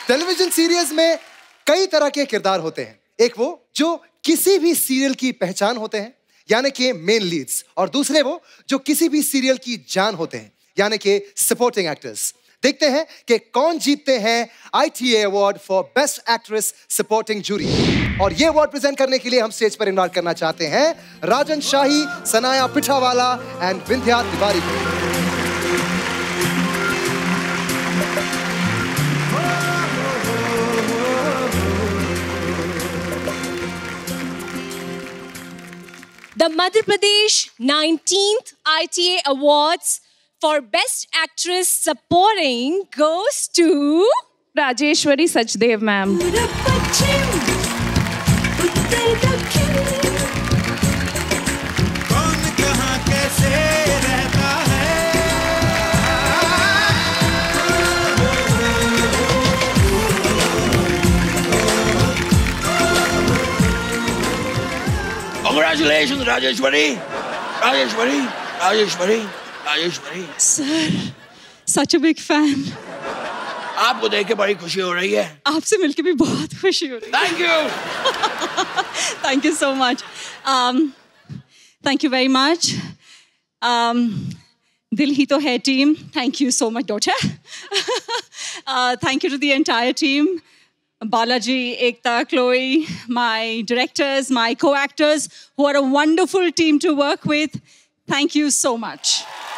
Television serials में कई तरह के किरदार होते हैं। एक वो जो किसी भी सीरियल की पहचान होते हैं, यानी कि मेन लीड्स, और दूसरे वो जो किसी भी सीरियल की जान होते हैं, यानी कि सपोर्टिंग एक्टर्स। देखते हैं कि कौन जीतते हैं ITA award for best actress supporting jury. और ये अवार्ड प्रेजेंट करने के लिए हम स्टेज पर इनवाइट करना चाहते हैं राजन शाही, सनाया पिठावाला एंड विंध्या तिवारी को। The Madhya Pradesh 19th ITA Awards for Best Actress Supporting goes to Rajeshwari Sachdev ma'am. Congratulations, Rajeshwari! Rajeshwari! Rajeshwari! Rajeshwari! Sir, such a big fan. आपको देख के बड़ी खुशी हो रही है। आपसे मिलके भी बहुत खुशी हो रही है। Thank you. Thank you so much. Thank you very much. Dil hi to hai team. Thank you so much, daughter. Thank you to the entire team. Balaji, Ekta, Chloe, my directors, my co-actors, who are a wonderful team to work with. Thank you so much.